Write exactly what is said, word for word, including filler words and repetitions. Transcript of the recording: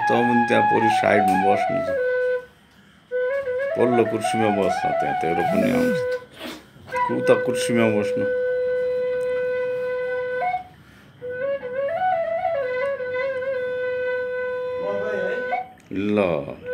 त पनि त्यहाँ परि साइडमा बस्नु छ, पल्लो कुर्सीमा बस्छ, त्यहाँ तेरो पनि आउँछ। उता कुर्सीमा बस्नु। ल